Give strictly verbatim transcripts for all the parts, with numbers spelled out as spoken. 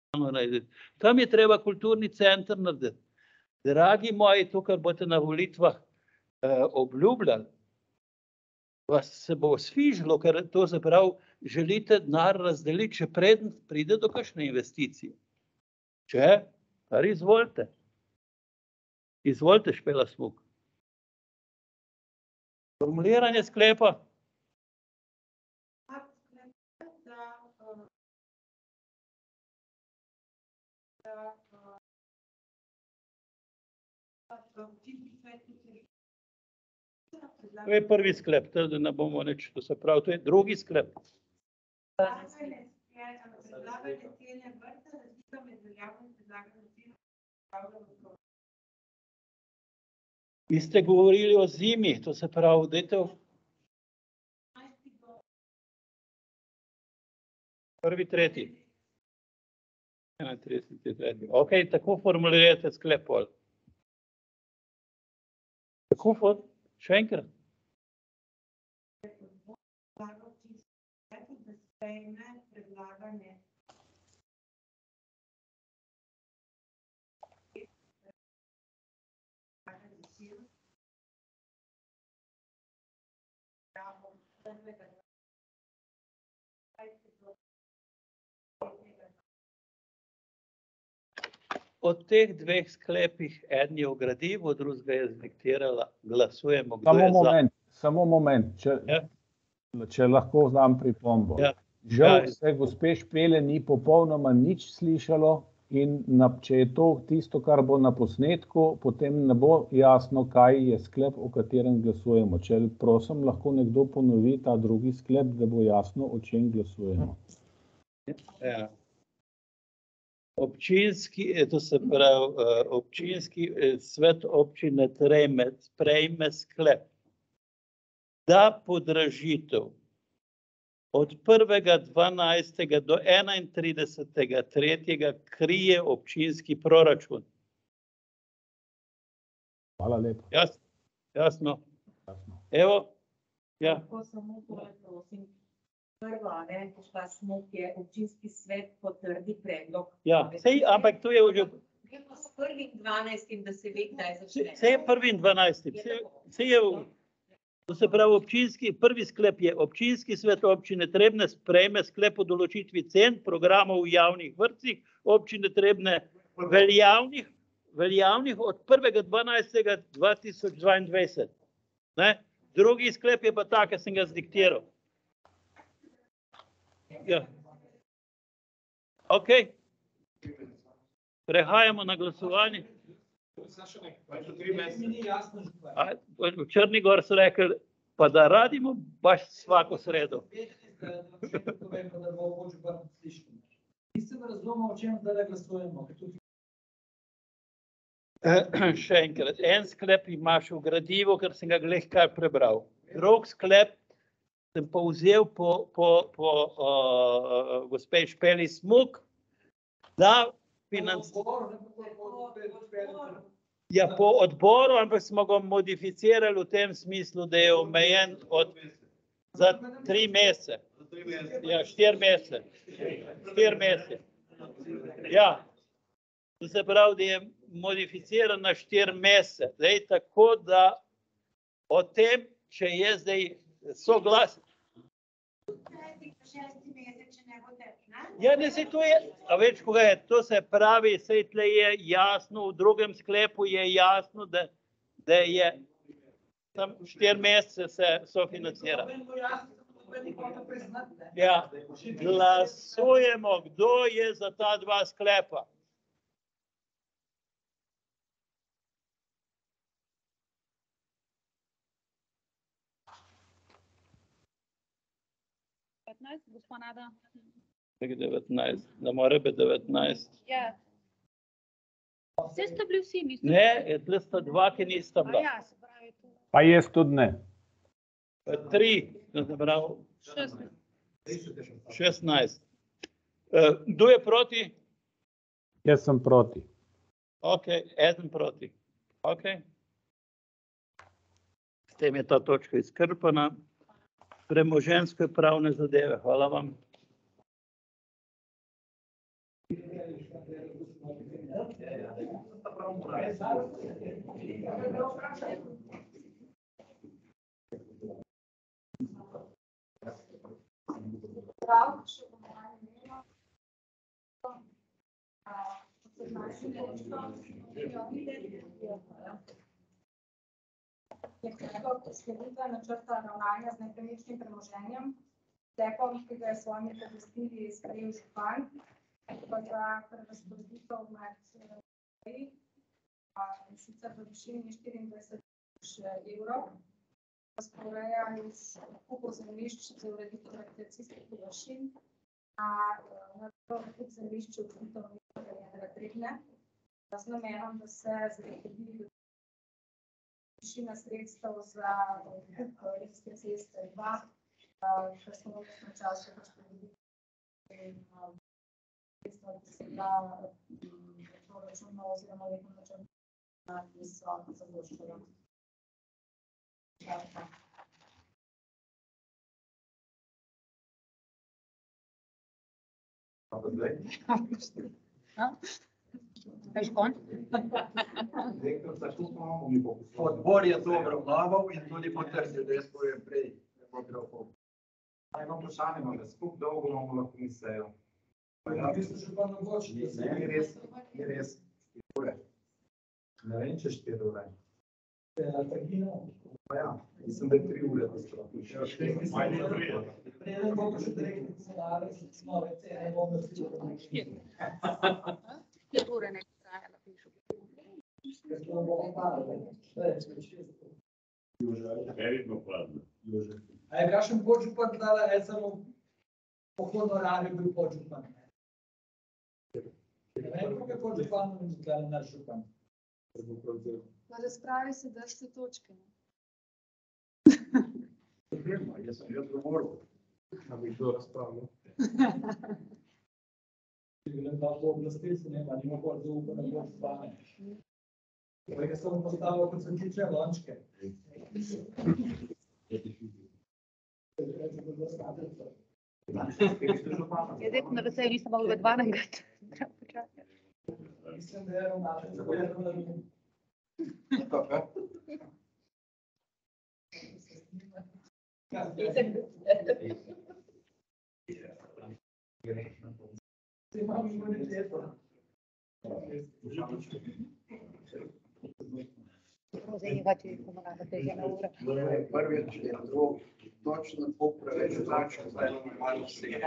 Tam je treba kulturni center narediti. Dragi moji, to, kar boste na volitvah eh, obljubljali, vas se bo sfižilo, ker to zaprav želite denar razdeliti, če preden pride do kakšne investicije. Če, kar izvolite. Izvolite, Špela Smuk. Formuliranje sklepa. To je prvi sklep, da ne bomo nič, to se pravi, to je drugi sklep. Vi ste govorili o zimi, to se pravi, dajte v prvi, tretji. enaintrideseti, tretji. Ok, tako formulirajte sklep. Tako for, še enkrat. Od teh dveh sklepih, eden je v gradivu, drugega je zdiktirala, glasujemo, kdo Samo je za. moment, samo moment, če, Ja. če lahko znam pripombo. Ja. Žal Ja. se gospe Špele ni popolnoma nič slišalo in na, če je to tisto, kar bo na posnetku, potem ne bo jasno, kaj je sklep, o katerem glasujemo. Če prosim, lahko nekdo ponovi ta drugi sklep, da bo jasno, o čem glasujemo. Ja. Občinski, to se pravi, občinski svet občine Treme sprejme sklep, da podražitev od prvega dvanajstega do enaintridesetega tretjega krije občinski proračun. Hvala lepa. Jasno? Jasno. Jasno. Evo, ja. Lahko samo tole prosim. Prva, ne, Špela Smuk je občinski svet potrdi predlog. Ja, sej, ampak to je že... Je pa s prvim dvanajstim, da se ve, kdaj začne. Sej je prvim dvanajstim, sej, sej je, to se pravi, občinski, prvi sklep je, občinski svet občine Trebnje sprejme sklep o določitvi cen programov v javnih vrtcih občine Trebnje veljavnih, veljavnih od prvega dvanajstega dva tisoč dvaindvajset. Ne? Drugi sklep je pa ta, ki sem ga zdiktiral. Ja. Ok. Prehajamo na glasovanje. A, v Črni Gor so rekli, pa da radimo baš svako sredo. Nisem razumel, o čem zdaj glasujemo. Še enkrat, en sklep imaš v gradivu, ker sem ga glih kar prebral. Drug sklep sem povzel po, po, po uh, gospe Špeli Smuk, da financiramo. Ja, po odboru, ampak smo ga modificirali v tem smislu, da je omejen od, za tri mesece. Ja, štiri mesece. Štiri mesece. Ja, to se pravi, da je modificiran na štiri mesece. Zdaj, tako da o tem, če je zdaj soglasje. Ja, ne, sej to je, a več koga je, to se pravi, sej tle je jasno, v drugem sklepu je jasno, da, da je tam štiri mesece se sofinancira. Ja, glasujemo, kdo je za ta dva sklepa. devetnajst, gospa Nada. devetnajst, ne more biti devetnajst. Ja. Vse ste bili vsi, mislim. Ne, tle sta dva, ki nista bila. Ja, se pravi to. Pa jaz tudi ne. Tri, da se pravi. šestnajst. Kdo je proti? Jaz sem proti. Ok, eden proti. Ok. S tem je ta točka izkrpana. Premoženjske pravne zadeve. Hvala vam. Prav, še bomo imeli osemnajsto je predlog sklenitve načrta ravnanja z nepremičnim premoženjem, sklepom, ki ga je s svojimi pooblastili sprejel župan, pa za prerazporeditev med in sicer v višini štiriindvajset tisoč evrov. Razporeja iz kupov zemljišč za ureditev rekreacijskih površin na nakup zemljišč v ureditev Trebnje, z namenom, da se zagotovi višina sredstev za nakup Rimske ceste dva, kar smo v tem času razporedili sredstva, ki se da proračunno oziroma letno načrtno, ki so zadoščajo. Odbor je to obravnaval in tudi potrdil, da jaz povem prej. Imam vprašanje, imam skup dolgo imamo lahko sejo. Vi ste še pa mogoče. Ni res, ni res. Ne vem, če štiri ure. Ja, mislim, da je tri ure. Preden bomo še direktni scenarij, smo vece, ne bomo vse. Štiri ure ne trajala, pišu. Ker to bomo padali. A je kakšen podžupan dala, je samo pohodno radio bil podžupan. Ne vem, kako je podžupan, da je naš župan. Na razpravi se daste točke. Jaz sem že odgovoril. Da bi šlo razpravljati. Če bi dva pooblastil, se nema, nima bolj zaupanja, bolj zvane. Jaz sem postavil, kot sem tiče, lončke. Ja, zdaj, na veselju nisem mogla dvanajst. Mislim, da je ravnatelj, da je ravnatelj. Imam imuniteto. Prvič je to točno tako preveč značko, da je malo vse.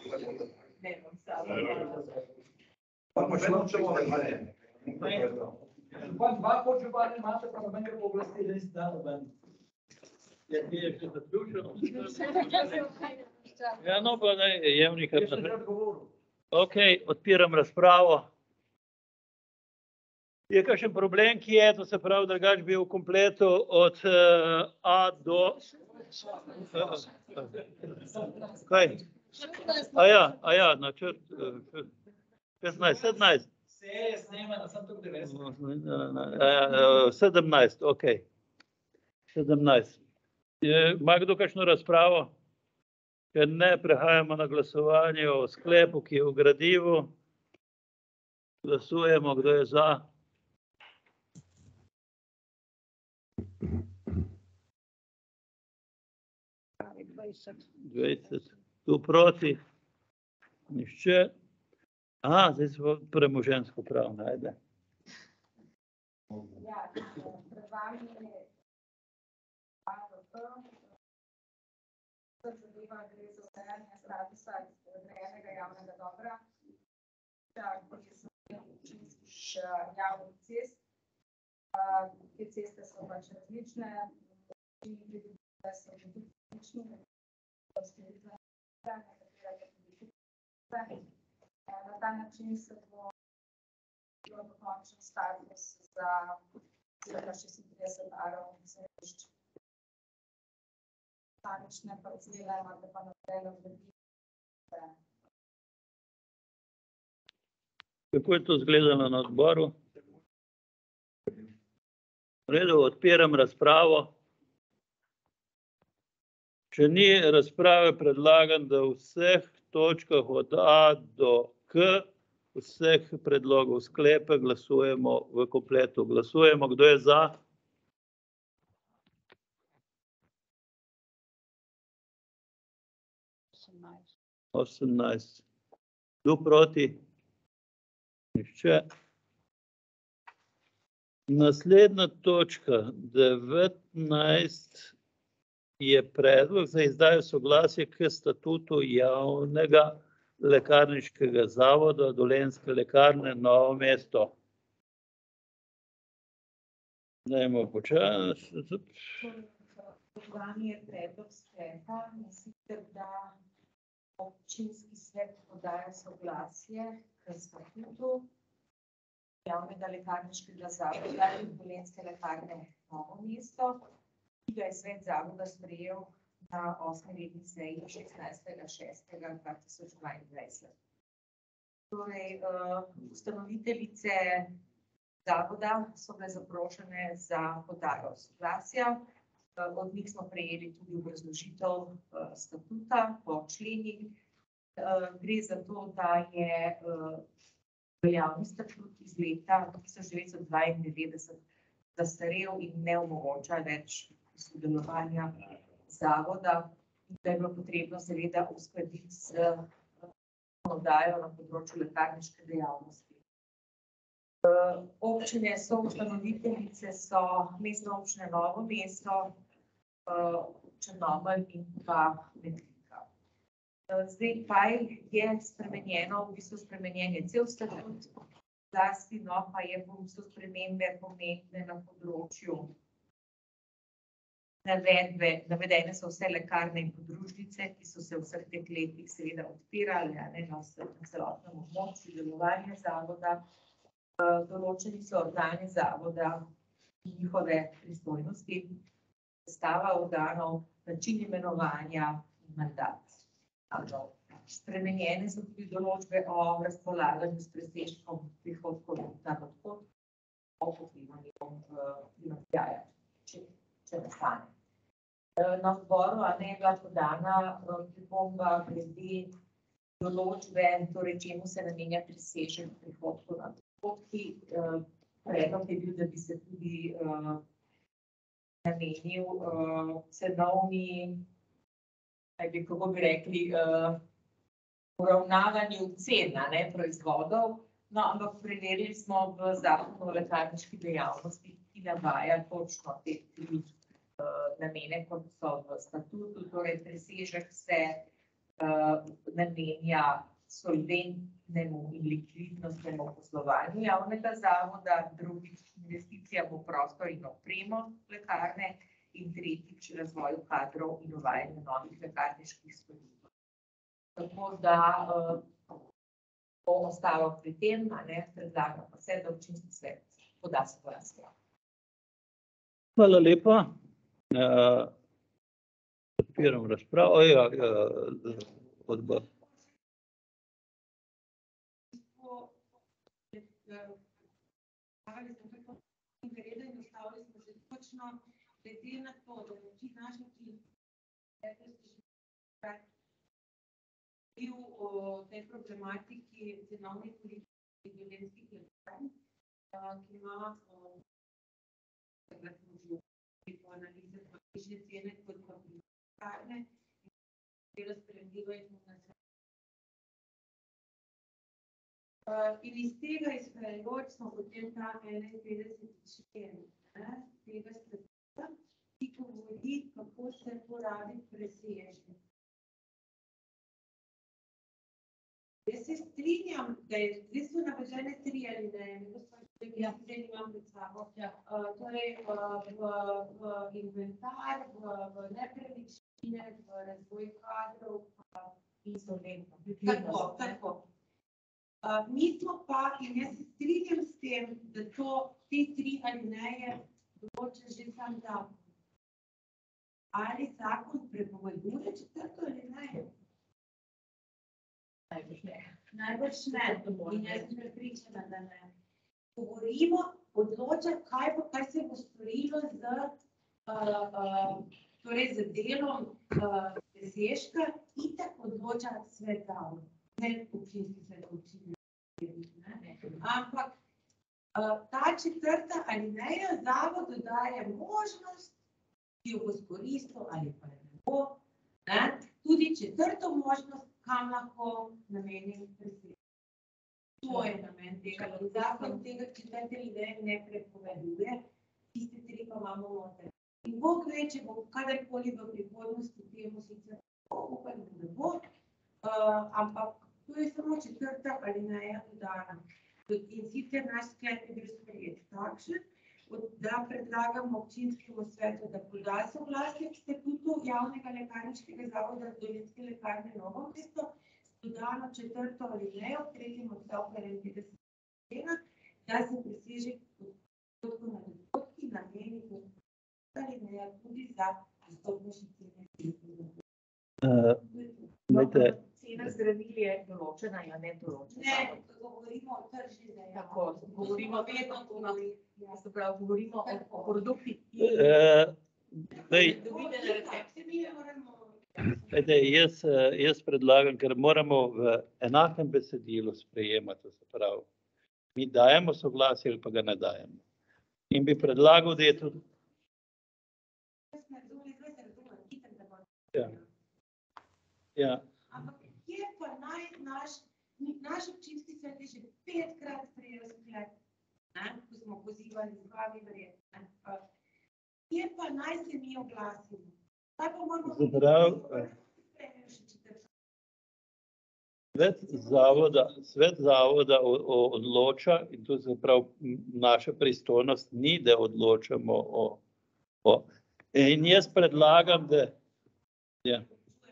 Pa možno če bo ne. Župan dva podžupane imate, pa nobenega pooblastila niste dali noben. Je ti je še zaključeno? Ja, no, pa ne, jemnik. Je še že odgovoril. Ok, odpiram razpravo. Je kakšen problem, ki je, to se pravi, drugač bi v kompletu od uh, A do... Kaj? A ja, a ja, načrt... Uh, petnajst, sedemnajst. Vse je snemano, sem tukaj devetdeset. sedemnajst, ok. sedemnajst. Ima kdo kakšno razpravo? Ker ne, prehajamo na glasovanje o sklepu, ki je v gradivu. Glasujemo, kdo je za. dvajset. Tu proti. Nihče. Aha, zdaj smo premoženjsko prav, najde. Ja, pred vami je A V P, zadeva gre za urejanje statusa odrejenega javnega dobra, ki so občinskih javnih cest. Te ceste so pač različne, da so tudi različni, da so tudi različne. Na ta način se bo dokončen status za šestintrideset arov zemljišč. Stanične parcele imate pa naprej vrediti. Kako je to izgledalo na odboru? V redu, odpiram razpravo. Če ni razprave, predlagam, da v vseh točkah od A do K vseh predlogov sklepa glasujemo v kompletu. Glasujemo, kdo je za? osemnajst. Kdo proti? Nihče. Naslednja točka, devetnajst, je predlog za izdajo soglasja k statutu javnega lekarniškega zavoda Dolenjske lekarne Novo mesto. Dajmo počasi. Program je predlog sklepa, in sicer da občinski svet podaja soglasje k statutu javnega lekarniškega zavoda Dolenjske lekarne Novo mesto, ki ga je svet zavoda sprejel na osmi redni seji šestnajstega šestega dva tisoč dvaindvajset. Torej, ustanoviteljice zavoda so bile zaprošene za podajo soglasja. Od njih smo prejeli tudi obrazložitev statuta po členih. Gre za to, da je veljavni statut iz leta tisoč devetsto dvaindevetdeset zastarel in ne omogoča več sodelovanja zavoda, in da je bilo potrebno seveda uskladiti z zakonodajo na področju lekarniške dejavnosti. Občine so ustanoviteljice so Mestna občina Novo mesto, Črnomelj in pa Metlika. Zdaj, kaj je spremenjeno, v bistvu spremenjen je cel statut, zlasti no pa je v bistvu spremembe pomembne na področju navedbe, navedene so vse lekarne in podružnice, ki so se v vseh teh letih seveda odpirale, a ne, na celotnem območju delovanja zavoda. Določeni so organi zavoda in njihove pristojnosti, sestava organov, način imenovanja in mandat. Spremenjene so tudi določbe o razpolaganju s presežkom prihodkov na odhod, o pokrivanju primanjkljaja, če, če nastane. Na odboru a ne je bila podana pripomba glede določbe, torej čemu se namenja presežek prihodkov na odhodki. Predlog je bil, da bi se tudi namenil cenovni, kako bi rekli, uravnavanju cen, a ne, proizvodov. No, ampak preverili smo v zakonu o lekarniški dejavnosti, ki navaja točno te tri namene, kot so v statutu, torej presežek se namenja solventnemu in likvidnostnemu poslovanju javnega zavoda, drugič investicijam v prostor in opremo lekarne in tretjič razvoju kadrov in uvajanju novih lekarniških storitev. Tako da bo ostalo pri tem, a ne, predlagam pa se, da občinski svet poda soglasje. Hvala lepa. Odpiram razpravo. Ja, odbor. Glede na to, da je oči naši bil o tej problematiki cenovnih politik dolenjskih lekarn, ki ima po analize višje cene kot pa pri lekarne, in razprediva in in iz tega izhajajoč smo potem ta enainpetdeseti člen tega statuta, ki govori, kako se porabi presežek. Jaz se strinjam, da je, zdaj so navedene tri alineje, jaz zdaj imam pred sabo, torej v inventar, v nepremičnine, v razvoj kadrov in solventno. Tako, tako. Mi smo pa, in jaz se strinjam s tem, da to, te tri alineje določa že sam zakon. Ali zakon prepoveduje četrto alinejo? Najbrž ne. Najbrž ne. In jaz sem prepričana, da ne. Govorimo, odloča, kaj bo, kaj se bo storilo z, torej z delom presežka, itak odloča svet zavoda, ne občinski svet občine. Ampak uh, ta četrta alineja zavodu daje možnost, ki jo bo izkoristil ali pa ne bo, ne? Tudi četrto možnost, kam lahko nameni presežek. To je namen tega. Zakon tega četrte alineje ne prepoveduje, tiste tri pa imamo noter. In Bog ve, če bo kadarkoli v prihodnosti temu sicer upam, da ne bo, uh, ampak to je samo četrta alineja dodana. In sicer naš sklep je bil sprejet takšen, da predlagamo občinskemu svetu, da poda soglasje k statutu javnega lekarniškega zavoda Dolenjske lekarne Novo mesto, dodano četrto alinejo, tretjem odstavku enainpetdesetega člena, da se presežek odhodkov na dohodki nameni alineja tudi za dostopnejše cene. Uh, Cena zdravil je določena, ja ne določena. Ne, govorimo o tržni dejavnosti. Tako, govorimo vedno o, se pravi, govorimo o, o produktih. uh, dej, Dovidene recepte. dej, jaz, jaz predlagam, ker moramo v enakem besedilu sprejemati, se pravi, mi dajemo soglasje ali pa ga ne dajemo. In bi predlagal, da je tudi... Ja. Ja. Ampak kje pa naj naš, naš občinski svet je že petkrat sprejel sklep, ne, ko smo pozivali z vami verjetno. Kje pa naj se mi oglasimo? Kaj pa moramo Zaprav, svet zavoda, svet zavoda o, o, odloča in to se pravi naša pristojnost ni, da odločamo o, o. In jaz predlagam, da ja.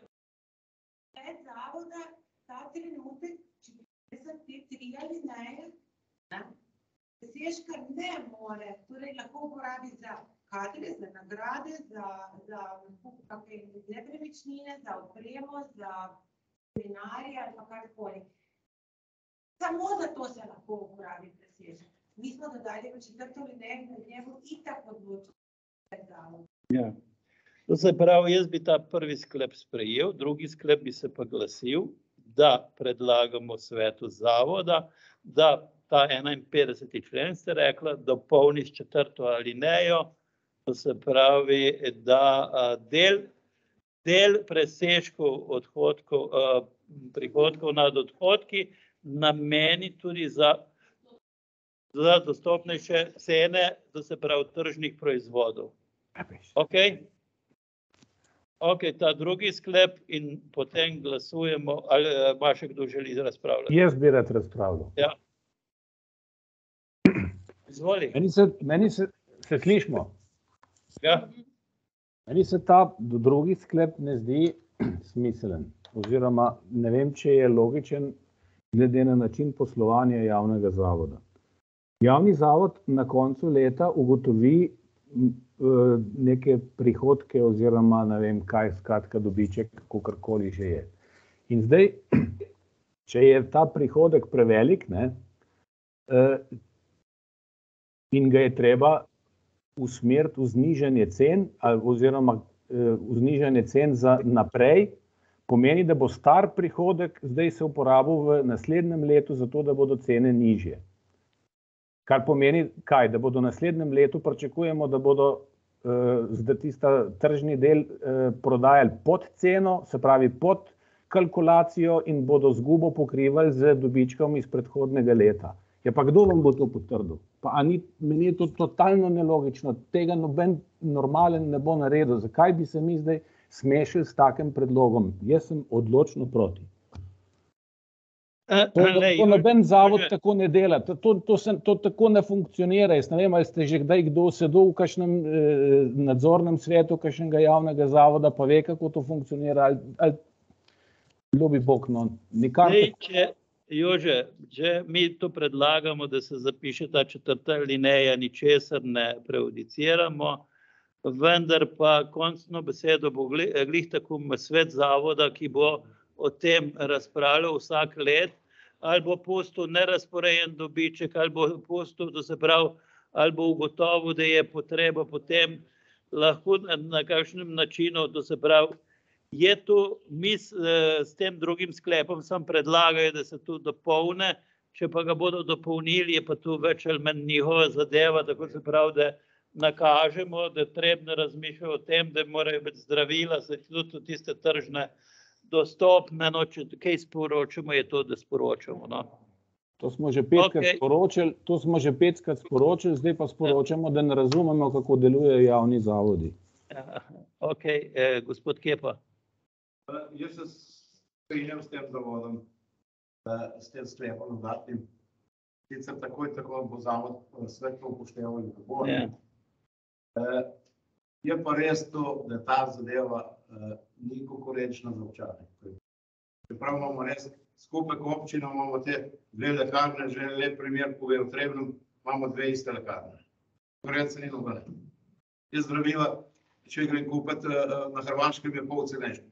Zavoda ta trenutek, če so te tri alineje, presežka ne more, torej lahko uporabi za kadre, za nagrade, za, za kakšne nepremičnine, za opremo, za seminarje ali pa karkoli. Samo za to se lahko uporabi presežek. Mi smo dodali v četrto alinejo, da njemu itak odločil zavod. Ja. To se pravi, jaz bi ta prvi sklep sprejel, drugi sklep bi se pa glasil, da predlagamo svetu zavoda, da ta enainpetdeseti člen ste rekla, dopolni s četrto alinejo, to se pravi, da del, del presežkov odhodkov, prihodkov nad odhodki nameni tudi za, za dostopnejše cene, to se pravi tržnih proizvodov. Ok? Ok, ta drugi sklep in potem glasujemo, ali ima še kdo želi razpravljati? Jaz bi rad razpravljal. Ja. Izvoli. Meni se, meni se, se slišimo. Ja. Meni se ta drugi sklep ne zdi smiselen, oziroma ne vem, če je logičen glede na način poslovanja javnega zavoda. Javni zavod na koncu leta ugotovi neke prihodke oziroma ne vem kaj, skratka dobiček, kakorkoli že je. In zdaj, če je ta prihodek prevelik, ne, in ga je treba usmeriti v znižanje cen oziroma v znižanje cen za naprej, pomeni, da bo star prihodek zdaj se uporabil v naslednjem letu, zato da bodo cene nižje. Kar pomeni, kaj, da bodo v naslednjem letu pričakujemo, da bodo zdaj tista tržni del prodajali pod ceno, se pravi pod kalkulacijo in bodo zgubo pokrivali z dobičkom iz predhodnega leta. Ja, pa kdo vam bo to potrdil? Pa a ni, meni je to totalno nelogično, tega noben normalen ne bo naredil. Zakaj bi se mi zdaj smešili s takim predlogom? Jaz sem odločno proti. To, to noben zavod tako ne dela, to, to, se, to tako ne funkcionira. Jaz ne vem, ali ste že kdaj kdo sedel v kakšnem eh, nadzornem svetu kakšnega javnega zavoda, pa ve, kako to funkcionira, ali, ali ljubi Bog, no, nikar Zdaj, tako. če, Jože, če mi to predlagamo, da se zapiše ta četrta alineja, ničesar ne prejudiciramo, vendar pa končno besedo bo glih tako svet zavoda, ki bo o tem razpravljal vsak let, ali bo pustil nerazporejen dobiček, ali bo pustil, da se pravi, ali bo ugotovil, da je potreba potem lahko na, na kakšnem načinu, da se pravi, je tu, mi s, s tem drugim sklepom sam predlagajo, da se tu dopolne, če pa ga bodo dopolnili, je pa tu več ali manj njihova zadeva, tako se pravi, da nakažemo, da je trebno razmišljati o tem, da morajo biti zdravila, se tudi tiste tržne dostopne, no, če kaj sporočamo, je to, da sporočamo, no. To smo že petkrat Okej. sporočili, to smo že petkrat sporočili, zdaj pa sporočamo, da ne razumemo, kako delujejo javni zavodi. Ok, eh, gospod Kepa. Jaz se strinjam s tem zavodom, da s tem sklepom dodatnim. Sicer takoj tako bo zavod svet to upošteval in tako. Ja. Eh, Je pa res to, da ta zadeva eh, ni konkurenčna za občane. Čeprav imamo res skupek občin, imamo te dve lekarne, že lep primer pove v Trebnjem, imamo dve iste lekarne. Konkurence ni nobene. Te zdravila, če grem kupiti eh, na Hrvaškem, je pol cenejše.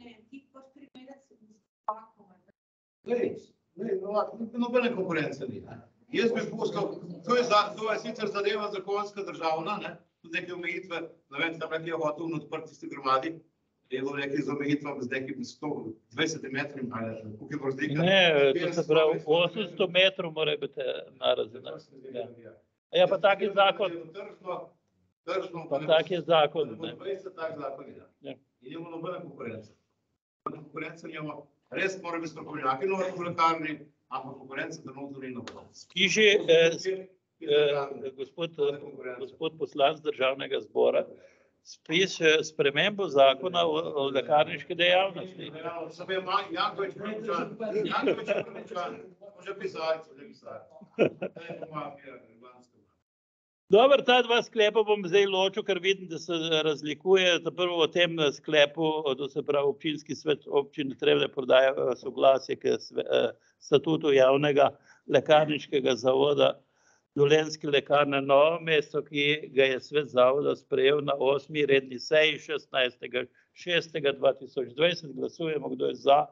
Glej, glej, no, nobene konkurence ni. Ne. Jaz bi pustil, to je, za, to je sicer zadeva zakonska državna, ne, tudi neke omejitve, ne vem, tam nekaj je hotel na odprti tisti gromadi, je bilo nekaj z omejitvami z nekim sto dvajset metri, ali koliko je razlika? Ne, to se pravi, osemsto metrov mora biti narazena. Ja. Ja, pa tak je zakon. Tržno, tržno, Pa tak je zakon, ne. dvajset tak zakon je. Ja. In imamo nobene konkurence. Konkurence nimamo, res mora biti strokovnjaki novi v lekarni, ampak konkurence trenutno ni nobene. Piše, eh, eh, gospod, gospod poslanec državnega zbora, spiše spremembo zakona o, o lekarniški dejavnosti. Sam je Janković Prvičan, Janković Prvičan, može pisati, može pisati. Ne, to mafija, Ljubljanska. Dobro, ta dva sklepa bom zdaj ločil, ker vidim, da se razlikuje. Ta prvo o tem sklepu, to se pravi občinski svet občine Trebnje prodaja soglasje k sve- eh, statutu javnega lekarniškega zavoda Dolenjske lekarne Novo mesto, ki ga je svet zavoda sprejel na osmi redni seji šestnajstega šestega dva tisoč dvajset. Glasujemo, kdo je za.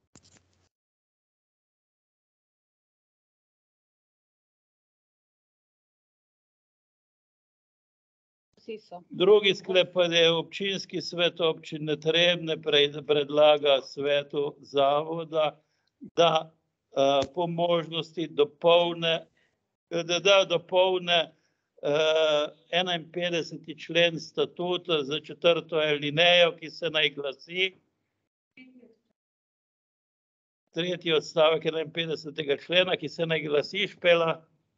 Vsi so. Drugi sklep pa je občinski svet občine Trebnje pre- predlaga svetu zavoda, da eh, po možnosti dopolne, da da dopolne eh, enainpetdeseti člen statuta za četrto alinejo, ki se naj glasi. Tretji odstavek enainpetdesetega člena, ki se naj glasi, Špela.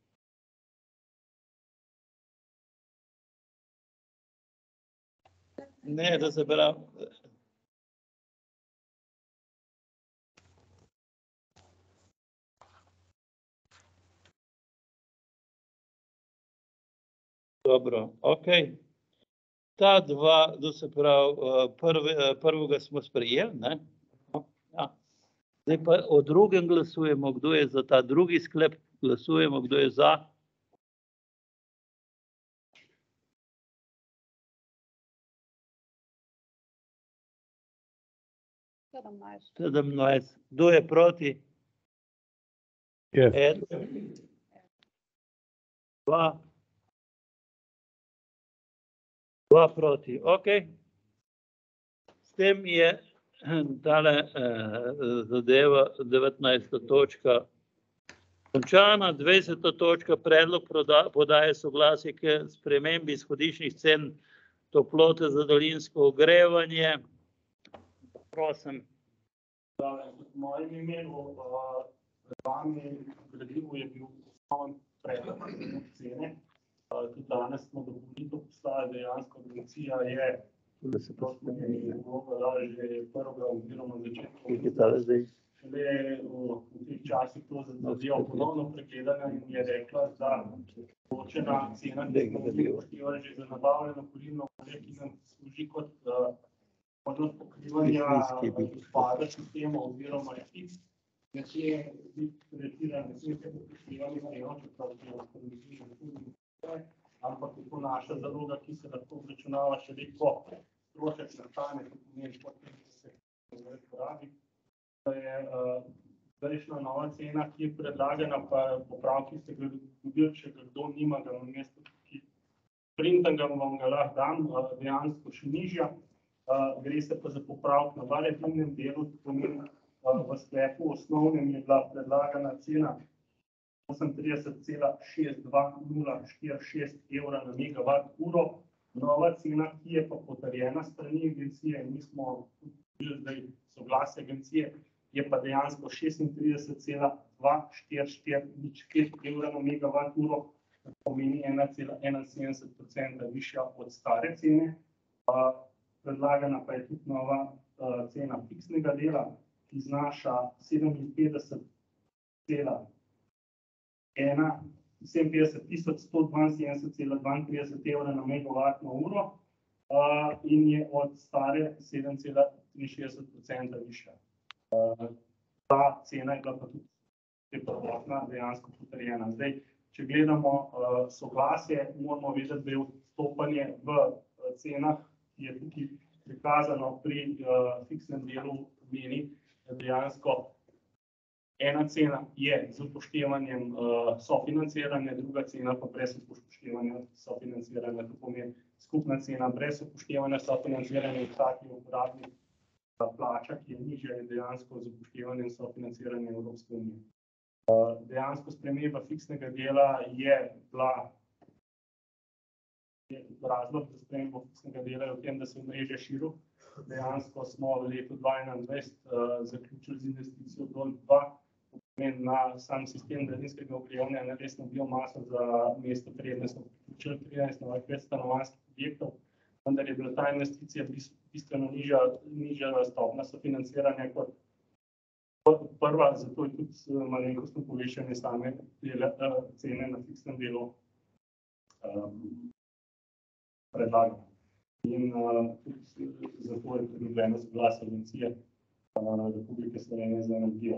Ne, da se pravi. Dobro, okej. Ta dva, to se pravi, eh, prve, eh, prvega smo sprejeli, ne? Ja. Zdaj pa o drugem glasujemo, kdo je za ta drugi sklep, glasujemo, kdo je za. sedemnajst. sedemnajst. Kdo je proti? Jaz. En. Dva. Dva proti, okej. S tem je eh, tale eh, zadeva devetnajsta točka končana. dvajseta točka, predlog proda, podaje soglasje k spremembi izhodiščnih cen toplote za daljinsko ogrevanje. Prosim. V mojem imenu pred vami gradivu je bil osnoven predlog cene. Tudi danes smo dopolnitev poslali, dejansko agencija je Da se to smo dala že prvega oziroma začetka. je tale zdaj. Šele v, v teh časih to zadevo ponovno pregledala in je rekla, da določena cena, ki smo jo upoštevali že za nabavljeno kurilno olje, ki nam služi kot uh, možnost pokrivanja izpada sistema oziroma ekips, nekje biti tretirane, nekje se upoštevali ceno, čeprav se jo skoristili tudi, ampak je to naša zaloga, ki se lahko obračunava še veliko strošek nastane, ki pomeni, potem se porabi. Da je uh, zdajšnja nova cena, ki je predlagana, pa popravki ste ga dobili, če ga kdo nima, ga na mesto, ki printam ga, vam ga lahko dam, uh, dejansko še nižja. Uh, gre se pa za popravk na variabilnem delu, to pomeni uh, v sklepu osnovnem je bila predlagana cena osemintrideset cela šest dva nula štiri šest evra na megavat uro. Nova cena, ki je pa potrjena strani agencije, mi smo tudi zdaj soglasje agencije, je pa dejansko šestintrideset cela dva štiri štiri nič pet evra na megavat uro, to pomeni ena cela enainsedemdeset procenta višja od stare cene. Predlagana pa je tudi nova cena fiksnega dela, ki znaša sedeminpetdeset cela ena sedeminpetdeset tisoč sto dvainsedemdeset cela dvaintrideset evra na megavatno uro in je od stare sedem cela triinšestdeset procenta višja. Ta cena je bila pa tudi prvotna dejansko potrjena. Zdaj, če gledamo soglasje, moramo vedeti, da je odstopanje v cenah, ki je tukaj prikazano pri fiksnem delu, pomeni, da dejansko ena cena je z upoštevanjem sofinanciranja, druga cena pa brez upoštevanja sofinanciranja. To pomeni skupna cena brez upoštevanja sofinanciranja vsaki uporabnik plača, ki je nižja, je dejansko z upoštevanjem sofinanciranja Evropske unije. Dejansko sprememba fiksnega dela je bila razlog za spremembo fiksnega dela je v tem, da se omrežje širilo. Dejansko smo v letu dva tisoč enaindvajset zaključili z investicijo Dol dva, na sam sistem daljinskega ogrevanja na resno biomaso za mesto Trebnje smo priključili trinajst novih večstanovanjskih objektov, vendar je bila ta investicija bistveno nižja, nižja stopnja sofinanciranja kot prva, zato je tudi malenkostno povečanje same cene na fiksnem delu predlagano. In tudi zato je pridobljeno soglasje Agencije Republike Slovenije za energijo.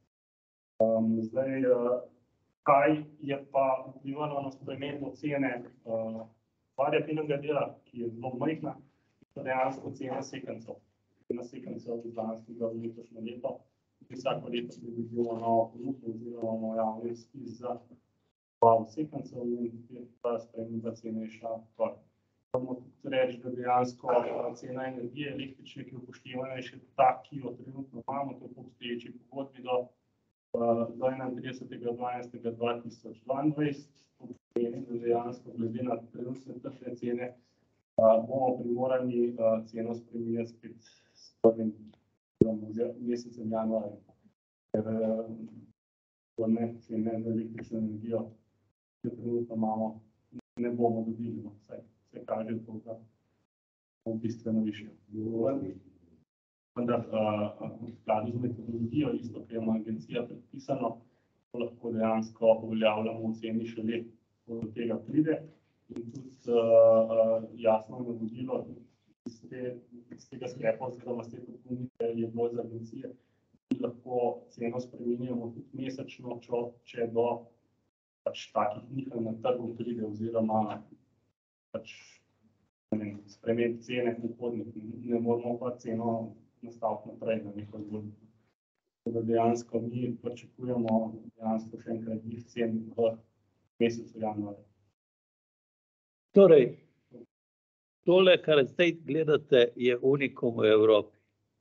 Zdaj, kaj je pa vplivalo na spremembo cene variabilnega dela, ki je zelo majhna, pa dejansko cena sekancev. Cena sekancev iz lanskega v letošnje leto. Vsako leto pridobimo novo ponudbo oziroma javni razpis za dobav sekancev in ta sprememba cene je šla gor. Moramo tudi reči, da dejansko cena energije električne, ki upoštevana je še ta, ki jo trenutno imamo, to je po obstoječi pogodbi do enaintridesetega dvanajstega dva tisoč dvaindvajset, to pomeni, da dejansko glede na trenutne tržne cene bomo primorani ceno spreminjati spet s prvim mesecem januarjem, ker ne cene za električno energijo, ki jo trenutno imamo, ne bomo dobili, vsaj se kaže to, da bo bistveno višje. Vendar v skladu z metodologijo, isto, ki ima agencija predpisano, to lahko dejansko uveljavljamo v ceni še let, ko do tega pride. In tudi jasno navodilo iz tega sklepa oziroma iz te dopolnitve je bilo za agencije, ki lahko ceno spreminjamo tudi mesečno, če do takih nihanj na trgu pride oziroma pač sprememb cene prihodnjih. Ne moramo pa ceno nastaviti naprej na neko zgodbo. Da dejansko mi pričakujemo dejansko še enkrat dvig cen v mesecu januarja. Torej, tole, kar zdaj gledate, je unikum v Evropi.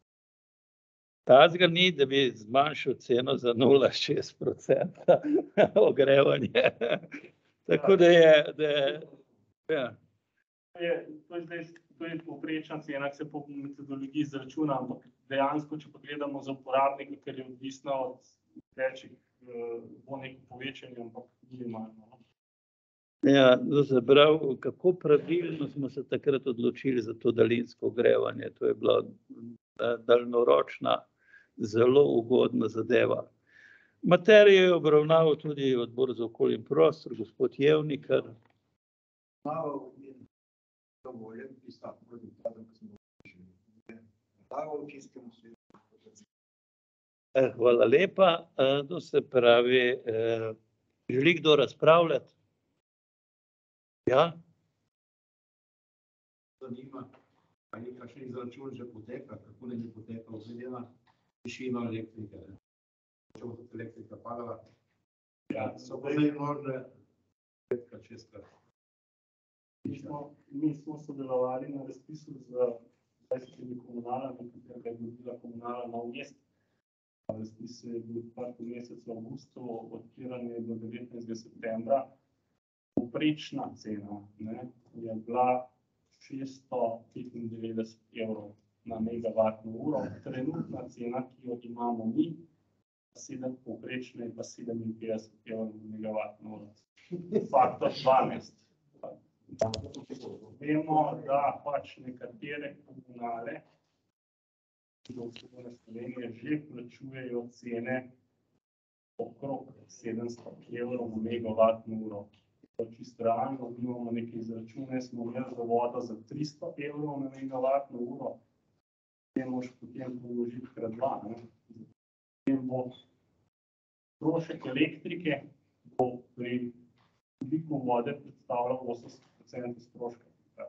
Tazga ni, da bi zmanjšal ceno za nula celih šest procenta ogrevanje. Tako da je, da je, ja. To je, to je zdaj, to je povprečna cena, ki se po metodologiji izračuna, ampak dejansko, če pogledamo za uporabnika, ker je odvisno od večjih, bo neko povečanje, ampak minimalno. Ja, no, se pravi, kako pravilno smo se takrat odločili za to daljinsko ogrevanje. To je bila daljnoročna, zelo ugodna zadeva. Materijo je obravnaval tudi Odbor za okolje in prostor, gospod Jevnikar. Malo je dovoljen pristop rezultatom, ki smo vprašali. Hvala občinskemu svetu. Hvala lepa. To se pravi, želi kdo razpravljati? Ja? Zanima, ali kakšen izračun že poteka, kako ne bi potekal glede na višino elektrike. Če bo tudi elektrika padala, ja, so pa zdaj možne petkrat, šestkrat. Mi smo, mi smo sodelovali na razpisu z dvajsetimi komunalami, katerega je dobila komunala Novo mesto. Razpis je bil odprt v mesecu avgustu, odpiranje je bilo devetnajstega septembra. Povprečna cena, ne, je bila šeststo petindevetdeset evrov na megavatno uro. Trenutna cena, ki jo imamo mi, sedem, povprečna je pa sedeminpetdeset evrov na megavatno uro. Faktor dvanajst. Vemo, da pač nekatere komunale, ki v vzhodne Slovenije že plačujejo cene okrog sedemsto evrov na megavatno uro. Čisto realno, imamo neke izračune, smo imeli za vodo za tristo evrov na megavatno uro, potem moš potem položiti krat dva. Potem bo strošek elektrike, bo pri kubiku vode predstavljal osemdeset procentov stroška.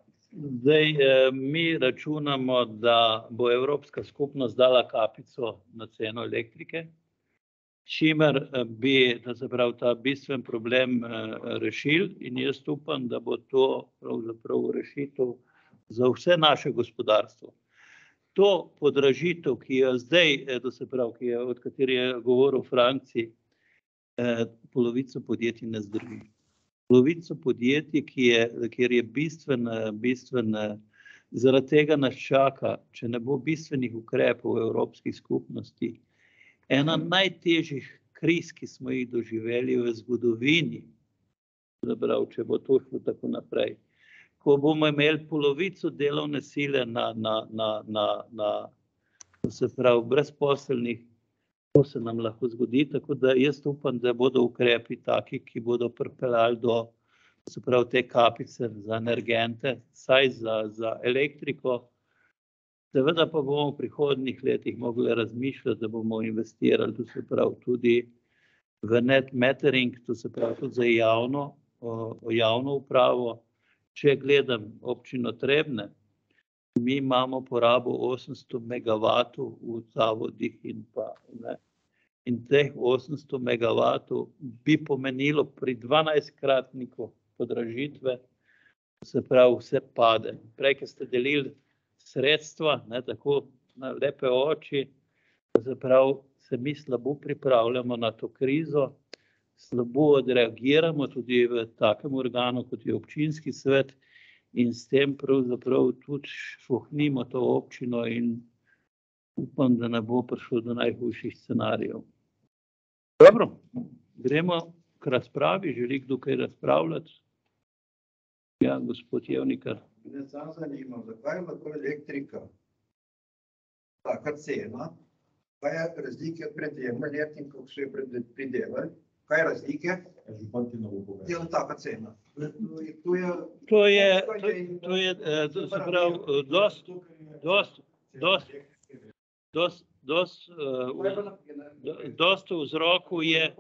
Zdaj, eh, mi računamo, da bo Evropska skupnost dala kapico na ceno elektrike, čimer bi, da se pravi, ta bistven problem eh, rešil, in jaz upam, da bo to pravzaprav rešitev za vse naše gospodarstvo. To podražitev, ki je zdaj, eh, da se pravi, ki je, od kateri je govoril Franci, eh, polovico podjetij ne zdrži. Polovico podjetij, ki je, kjer je bistven, bistven, zaradi tega nas čaka, če ne bo bistvenih ukrepov v Evropski skupnosti, ena najtežjih kriz, ki smo jih doživeli v zgodovini, zabrav, če bo to šlo tako naprej, ko bomo imeli polovico delovne sile na, na, na, na, na se pravi, brezposelnih, to se nam lahko zgodi, tako da jaz upam, da bodo ukrepi taki, ki bodo pripeljali do, se pravi, te kapice za energente, saj za, za elektriko. Seveda pa bomo v prihodnjih letih mogli razmišljati, da bomo investirali, to se pravi, tudi v net metering, to se pravi, tudi za javno, o, javno upravo. Če gledam občino Trebnje, mi imamo porabo osemsto megavatov v zavodih in pa ne. In teh osemsto megavatov bi pomenilo pri dvanajstkratniku podražitve, se pravi, vse pade. Prej, ko ste delili sredstva, ne, tako na lepe oči, se pravi, se mi slabo pripravljamo na to krizo, slabo odreagiramo tudi v takem organu, kot je občinski svet, in s tem pravzaprav tudi švohnimo to občino in upam, da ne bo prišlo do najhujših scenarijev. Dobro, gremo k razpravi. Želi kdo kaj razpravljati? Ja, gospod Jevnikar. Mene samo zanima, zakaj je lahko elektrika taka cena, kaj je razlike pred dvema letoma, kako so jo pridelali, kaj je razlike? Je taka cena. To je, to je, to je, to se pravi, dost, dost, dost, dost, dost, dost vzroku je,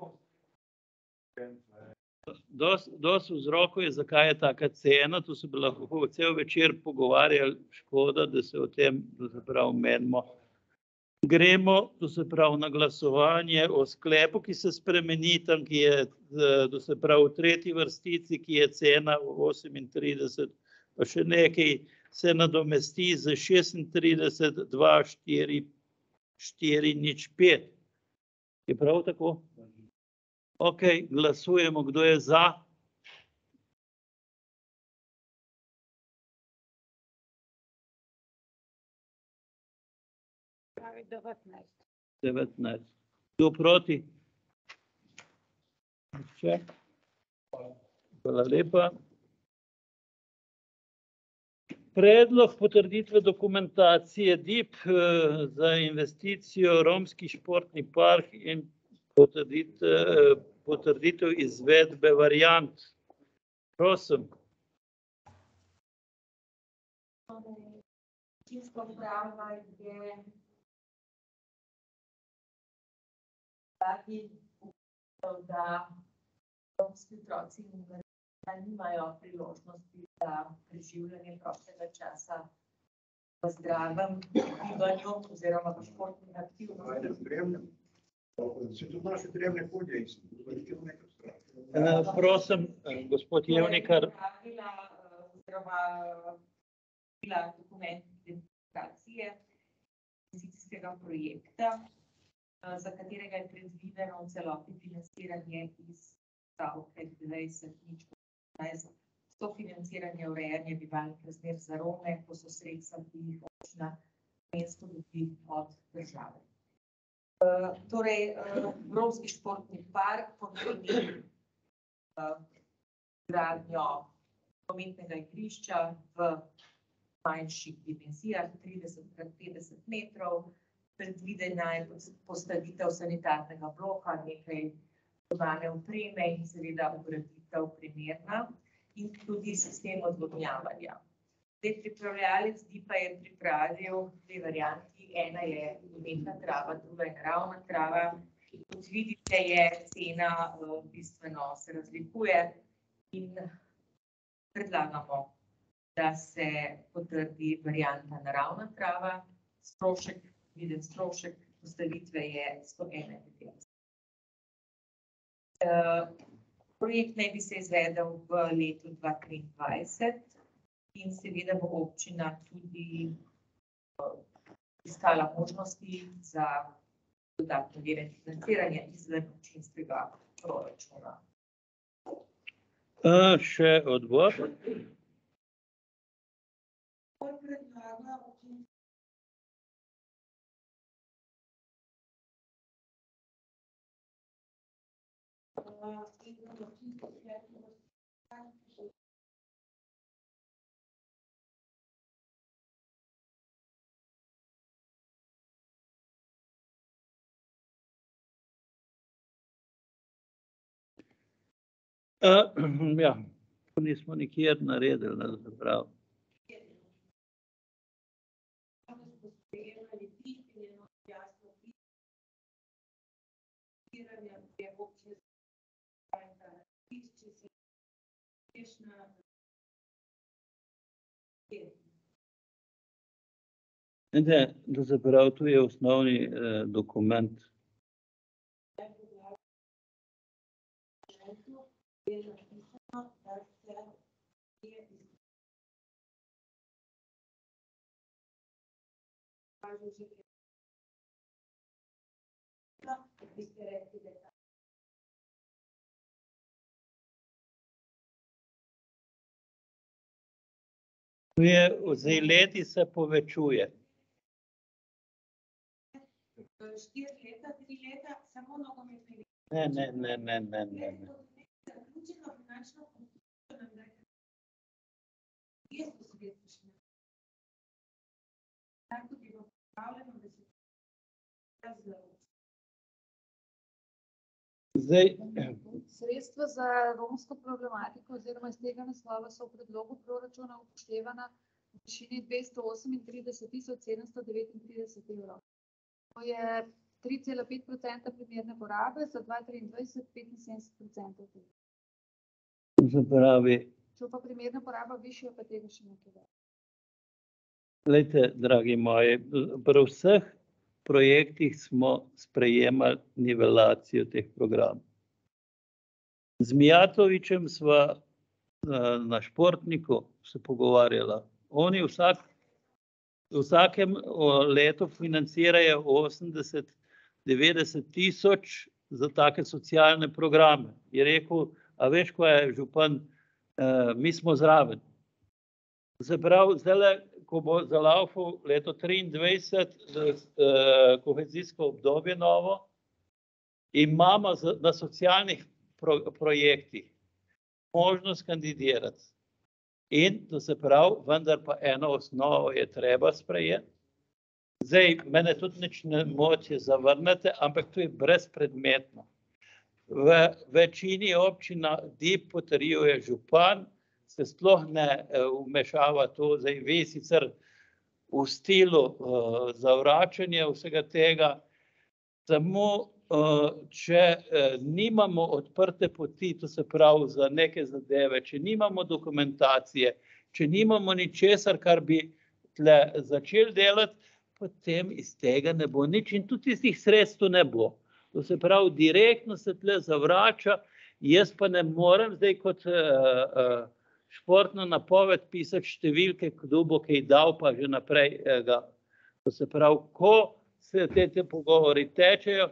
dost, dost vzroku je, zakaj je taka cena, to se bi lahko cel večer pogovarjali, škoda, da se o tem, da se pravi, menimo. Gremo, to se pravi, na glasovanje o sklepu, ki se spremeni tam, ki je, to se pravi, v tretji vrstici, ki je cena osemintrideset, pa še nekaj se nadomesti z šestintrideset, dva, štiri, štiri, nič, pet. Je prav tako? Ok, glasujemo, kdo je za. devetnajst. devetnajst. Kdo proti? Če? Hvala lepa. Predlog potrditve dokumentacije D I P za investicijo Romski športni park in potrditev, potrditev izvedbe variant. Prosim. Občinska uprava je taki, da romski otroci nimajo priložnosti za preživljanje prostega časa v zdravem bivanju oziroma v športnih aktivnostih. Se tudi naše Trebnje hodje in Prosim, gospod Jevnikar. Oziroma bila dokument identifikacije investicijskega projekta za katerega je predvideno v celoti financiranje iz stavke dvajset nič petnajst, sofinanciranje urejanja bivalnih razmer za Rome, ko so sredstva, ki jih občina mesto dobi od države. Uh, torej, uh, Romski športni park pomeni uh, gradnjo nogometnega igrišča v manjših dimenzijah, trideset krat petdeset metrov, predvidena je postavitev sanitarnega bloka, nekaj dodane opreme in seveda vgraditev primerna in tudi sistem odvodnjavanja. Zdaj, pripravljalec D I P-a je pripravil dve varianti, ena je umetna trava, druga je naravna trava. Kot vidite, je cena uh, bistveno se razlikuje in predlagamo, da se potrdi varianta naravna trava, strošek, viden strošek postavitve je sto enaindevetdeset. Uh, projekt naj bi se izvedel v letu dva tisoč triindvajset in seveda bo občina tudi uh, iskala možnosti za dodatno vire financiranja izven občinskega proračuna. Uh, še odbor? Uh, ja, to nismo nikjer naredili, ne, da se pravi. Da, da se pravi, tu je osnovni eh, dokument. Tu je, zdaj leti se povečuje. Štiri leta, tri leta, samo nogometni. Ne, ne, ne, ne, ne, ne. Zaključeno finančno konstrukcijo nam dajte. dvesto sredstev. Tako bi bilo pripravljeno, da se razgleda. Zdaj, Sredstva za romsko problematiko oziroma iz tega naslova so v predlogu proračuna upoštevana v višini dvesto osemintrideset tisoč sedemsto devetintrideset evrov. To je tri cela pet procenta primerne porabe, za dva tisoč triindvajset petinsedemdeset procentov. to se pravi, Če pa primerna poraba višja, pa tega še nekaj več. glejte, dragi moji, pri vseh projektih smo sprejemali nivelacijo teh programov. Z Mijatovičem sva na Športniku se pogovarjala. Oni vsak, vsakem letu financirajo osemdeset, devetdeset tisoč za take socialne programe. Je rekel, a veš, ko je župan, mi smo zraven. Se pravi, zdaj, ko bo zalaufal leto triindvajset, kohezijsko obdobje novo, imamo na socialnih projektih možnost kandidirati. In, to se pravi, vendar pa eno osnovo je treba sprejeti. Zdaj, mene tudi nič ne moče zavrnete, ampak to je brezpredmetno. V večini občina D I P potrjuje župan, se sploh ne vmešava to, zdaj ve sicer v stilu uh, zavračanja vsega tega, samo uh, če uh, nimamo odprte poti, to se pravi za neke zadeve, če nimamo dokumentacije, če nimamo ničesar, kar bi tle začeli delati, potem iz tega ne bo nič in tudi tistih sredstev ne bo. To se pravi, direktno se tle zavrača, jaz pa ne morem zdaj kot uh, uh, športno napoved pisati številke, kdo bo kaj dal, pa že naprej ga. To se pravi, ko se te, te pogovori tečejo.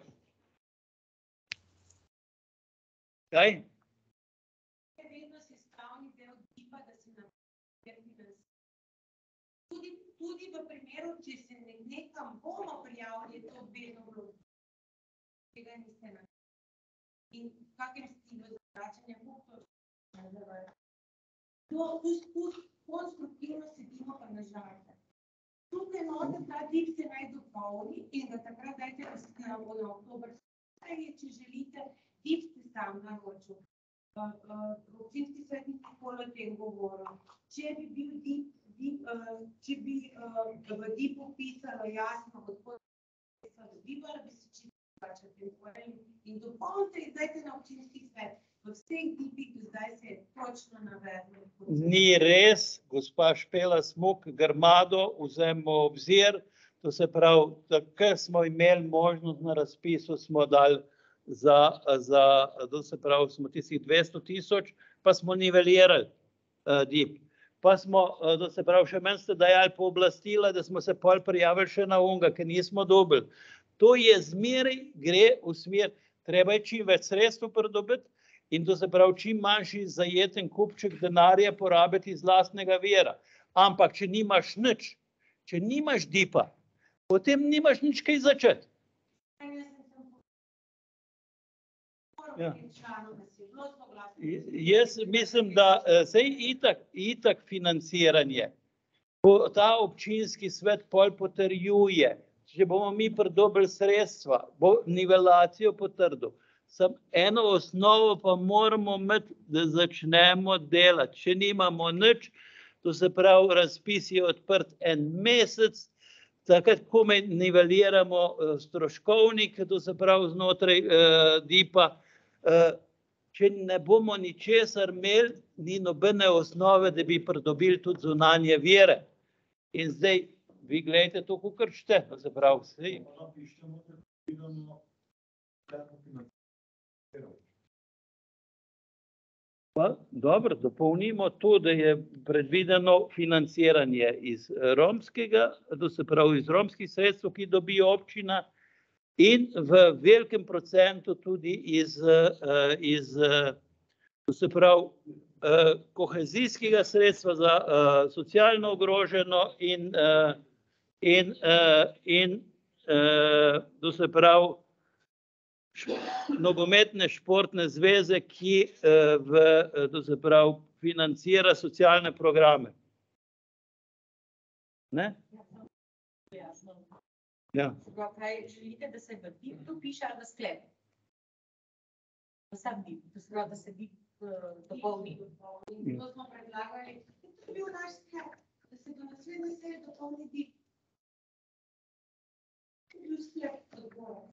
Kaj? Je vedno sestavni del tipa, da se nam tudi, tudi v primeru, če se nekam bomo prijavili, je to vedno bilo. Tega niste naredili. In v kakem stilu zavračanja bo to konstruktivno sedimo pa na žalce. Tukaj noter ta dip se naj dopolni in da takrat dajte razkravo na oktober. Če želite, dip ste sam naročil. Občinski svetnik nikoli o tem govoril. Če bi bil dip, dip če bi v dipu pisalo jasno, odkud pisalo dipalo, bi se čisto in dopolnite in dajte na občinski svet. V vseh dipih do zdaj se je točno navedlo. Ni res, gospa Špela Smuk, Grmado vzemimo obzir, to se pravi, takrat smo imeli možnost na razpisu, smo dali za, za to se pravi, smo tistih dvesto tisoč, pa smo nivelirali uh, dip. Pa smo, uh, to se pravi, še meni ste dajali pooblastila, da smo se pol prijavili še na unga, ker nismo dobili. To je zmeraj, gre v smer, treba je čim več sredstev pridobiti in to se pravi, čim manjši zajeten kupček denarja porabiti iz lastnega vira. Ampak, če nimaš nič, če nimaš dipa, potem nimaš nič kaj začeti. Ja. Jaz mislim, da sej itak, itak financiranje, ta občinski svet pol potrjuje. Če bomo mi pridobili sredstva, bo nivelacijo potrdil. Sam eno osnovo pa moramo imeti, da začnemo delati. Če nimamo nič, to se pravi, razpis je odprt en mesec, takrat komaj niveliramo stroškovnik, to se pravi znotraj uh, dipa. Uh, če ne bomo ničesar imeli, ni nobene osnove, da bi pridobili tudi zunanje vire. In zdaj, vi gledajte to, kakor šte, se pravi, vsi. Pa, dobro, dopolnimo to, da je predvideno financiranje iz romskega, to se pravi iz romskih sredstev, ki dobijo občina, in v velikem procentu tudi iz, iz to se pravi, kohezijskega sredstva za socialno ogroženo in, in, in to se pravi, nogometne športne zveze, ki v, to se pravi, financira socialne programe. Ne? Ja. Kaj želite, da se v dip tu piše ali v sklep? Vsak dip, to se pravi, da se dip dopolni. To smo predlagali, to je bil naš sklep, da se do naslednje seje dopolni dip. To je bil sklep odgovor.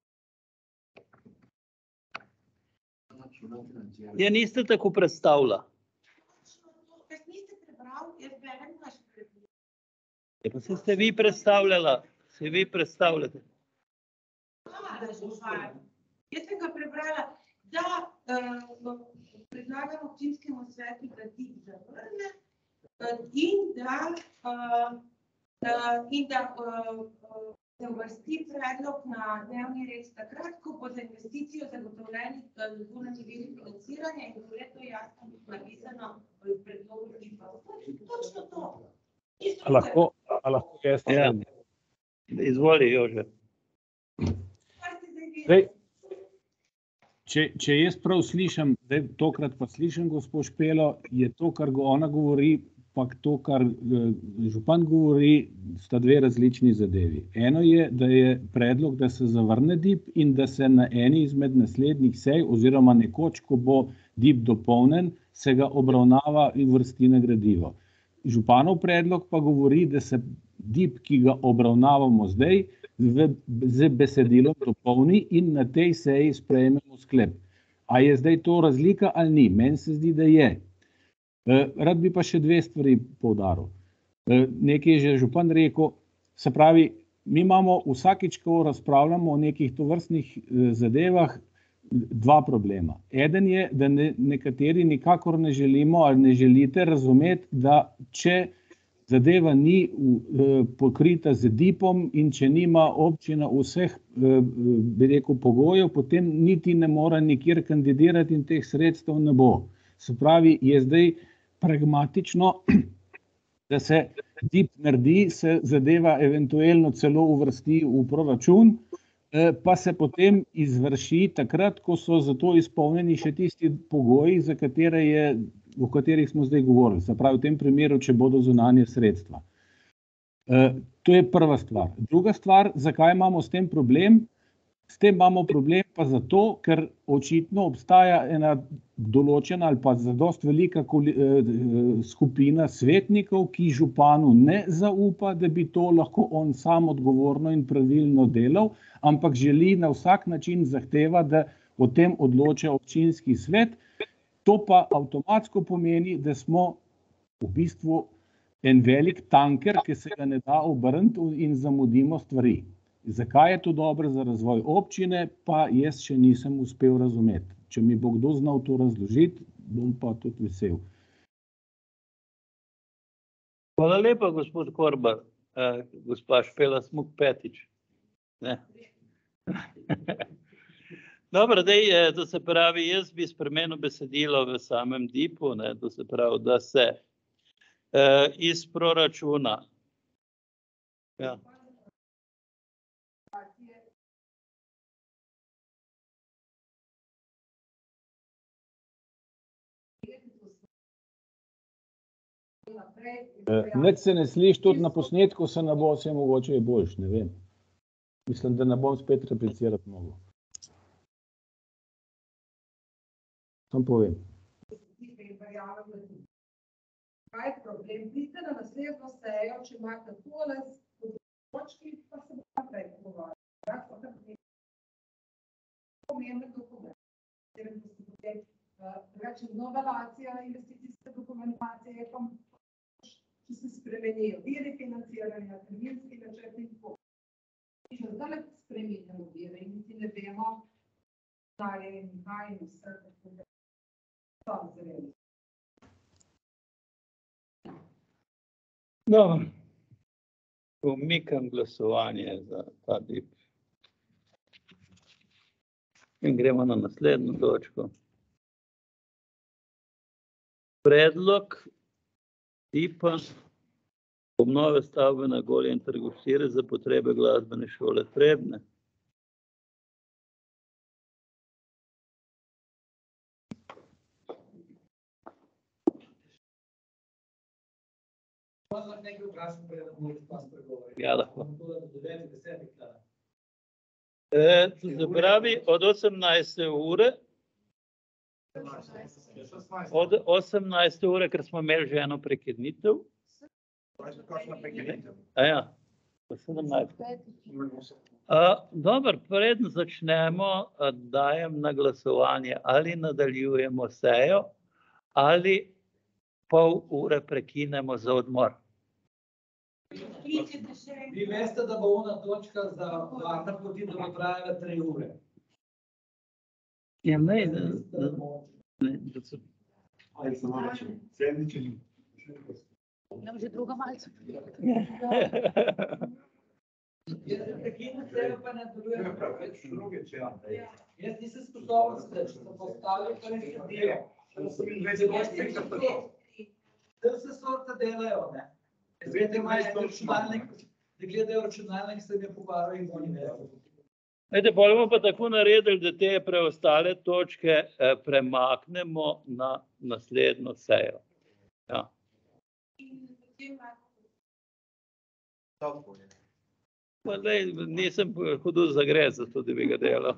Ja, niste tako predstavila. Ker niste prebral, jaz berem naš predlog. Ja, pa se ste vi predstavljala, se vi predstavljate. Jaz sem ga prebrala, da uh, predlagam občinskemu svetu, da dip zavrne uh, in da, uh, uh, in da uh, uh, se uvrsti predlog na dnevni red takrat, ko bo za investicijo zagotovljeni zunanji viri financiranja in bo leto jasno napisano v predlogu dipa. Točno to. A lahko, a lahko jaz? Ja. Izvoli, Jože. Zdaj, če, če jaz prav slišim, zdaj tokrat pa slišim gospod Špelo, je to, kar ona govori, pa to, kar župan govori, sta dve različni zadevi. Eno je, da je predlog, da se zavrne dip in da se na eni izmed naslednjih sej, oziroma nekoč, ko bo dip dopolnen, se ga obravnava in vrsti na gradivo. Županov predlog pa govori, da se dip, ki ga obravnavamo zdaj, z besedilom dopolni in na tej seji sprejmemo sklep. A je zdaj to razlika ali ni? Meni se zdi, da je. Rad bi pa še dve stvari poudaril. Nekaj je že župan rekel, se pravi, mi imamo vsakič, ko razpravljamo o nekih tovrstnih zadevah, dva problema. Eden je, da ne, nekateri nikakor ne želimo ali ne želite razumeti, da če zadeva ni uh, pokrita z dipom in če nima občina vseh, uh, bi rekel, pogojev, potem niti ne mora nikjer kandidirati in teh sredstev ne bo. Se pravi, je zdaj pragmatično, da se dip naredi, se zadeva eventualno celo uvrsti v proračun, uh, pa se potem izvrši takrat, ko so za to izpolnjeni še tisti pogoji, za katere je o katerih smo zdaj govorili, se pravi v tem primeru, če bodo zunanje sredstva. E, to je prva stvar. Druga stvar, zakaj imamo s tem problem? S tem imamo problem pa zato, ker očitno obstaja ena določena ali pa zadost velika skupina svetnikov, ki županu ne zaupa, da bi to lahko on sam odgovorno in pravilno delal, ampak želi na vsak način zahteva, da o tem odloča občinski svet. To pa avtomatsko pomeni, da smo v bistvu en velik tanker, ki se ga ne da obrniti in zamudimo stvari. Zakaj je to dobro za razvoj občine, pa jaz še nisem uspel razumeti. Če mi bo kdo znal to razložiti, bom pa tudi vesel. Hvala lepa, gospod Korbar. Uh, gospa Špela Smuk petič. Ne. Dobro, dej, to se pravi, jaz bi spremenil besedilo v samem dipu, ne, to se pravi, da se eh, iz proračuna. Ja. Nič se ne sliši, tudi na posnetku se ne bo, vse mogoče je boljš, ne vem. Mislim, da ne bom spet replicirati mogel. Sam povem. Kaj je problem? Pridite na naslednjo sejo, če imate tole točki, pa se bo naprej pogovarjati. Pomembne dokumente. Drugače, novelacija investicijske dokumentacije je pa, če se spremenijo viri financiranja, terminski načrt in tako. Če zdaj spremenjamo vire in niti ne vemo, kaj je in kaj in vse tako. No, umikam glasovanje za ta dip. In gremo na naslednjo točko. Predlog dipa obnove stavbe na Goljem trgu štiri za potrebe glasbene šole Trebnje. Ja, lahko. E, to se pravi, od osemnajste ure, od osemnajste ure, ker smo imeli že eno prekinitev. A ja, dobro, preden začnemo, dajem na glasovanje, ali nadaljujemo sejo, ali pol ure prekinemo za odmor. Vi veste, da bo ona točka za varna poti, da bo trajala tri ure. Ja, ne, ne, ne, da so... Ali se malo če, sedmiče ni. Nam že druga malce. Jaz se prekinem sejo, pa ne delujem. Jaz nisem sposoben sedaj, če sem postavil, pa ne sedijo. Da se sorte delajo, ne. Zvete imajo računalnik, da gledajo računalnik, se ne pogovarjajo in oni ne. Ejte, bomo pa tako naredili, da te preostale točke eh, premaknemo na naslednjo sejo. Ja. Pa dej, nisem hodil za gre, zato da bi ga delal.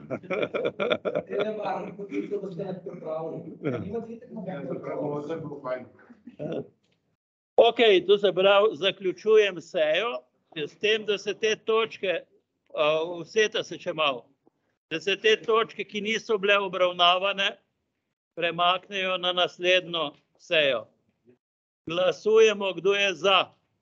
Ok, to se pravi, zaključujem sejo, s tem, da se te točke, uh, vseta se če malo, da se te točke, ki niso bile obravnavane, premaknejo na naslednjo sejo. Glasujemo, kdo je za.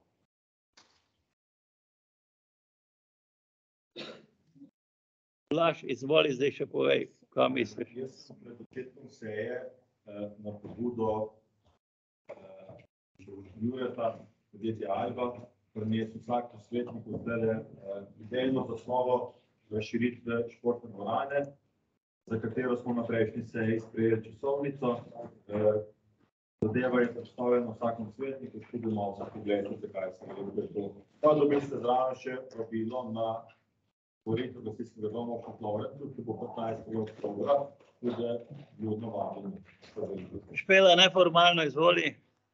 Blaž, izvoli, zdaj še povej, kaj misliš. Jaz sem pred začetkom seje na pobudo Jureta podjetje Alba, prinesel vsak posvetniku zdaj idejno zasnovo širitve športne dvorane, za katero smo na prejšnji seji sprejeli časovnico. Zadeva je predstavljena vsakom svetniku, tudi malo za pogled, zakaj se gre to. Pa dobili ste zraven še vabilo na otvoritev gasilskega doma v Šentlovrencu, ki bo petnajstega oktobra, tudi ljudno vabljeni. Špela, neformalno izvoli.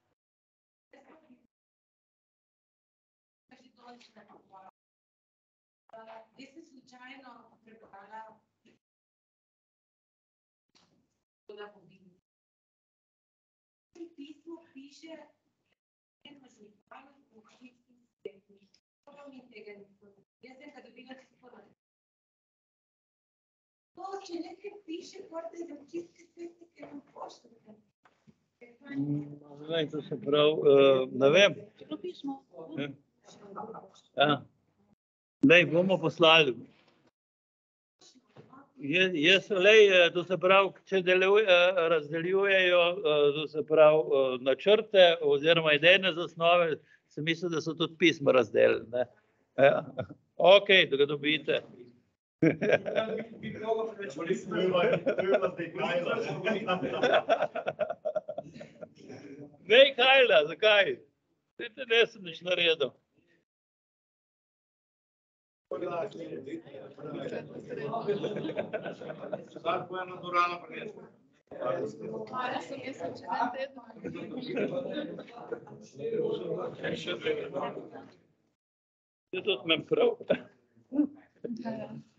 Jaz sem slučajno prebrala toda vodilnika. V pismu piše eno župano v občinskim svetu. To mi tega nisem. Jaz sem ga dobila čisto na. To, če nekaj piše, morate za občinski svet, ki vam pošljete. Zdaj, to se prav, ne vem. Čelo pismo. Ja. Lej, bomo poslali. Jaz, jaz lej, to se pravi, če deluje, razdeljujejo, to se pravi, načrte oziroma idejne zasnove, sem mislil, da so tudi pisma razdelili, ne. Ja. Ok, da ga dobite. Ne, Kajla, zakaj? Te ne sem nič naredil. Zdaj bo eno dvorano prinesel. Je tudi imam prav.